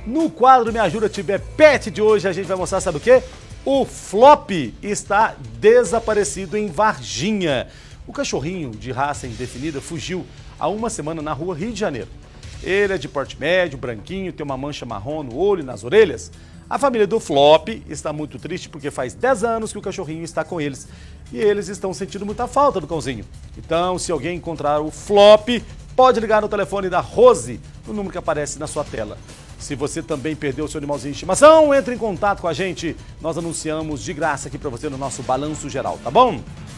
No quadro Me Ajuda Tiver Pet de hoje, a gente vai mostrar, sabe o quê? O Flop está desaparecido em Varginha. O cachorrinho de raça indefinida fugiu há uma semana na rua Rio de Janeiro. Ele é de porte médio, branquinho, tem uma mancha marrom no olho e nas orelhas. A família do Flop está muito triste porque faz 10 anos que o cachorrinho está com eles. E eles estão sentindo muita falta do cãozinho. Então, se alguém encontrar o Flop, pode ligar no telefone da Rose, no número que aparece na sua tela. Se você também perdeu o seu animalzinho de estimação, entre em contato com a gente. Nós anunciamos de graça aqui para você no nosso Balanço Geral, tá bom?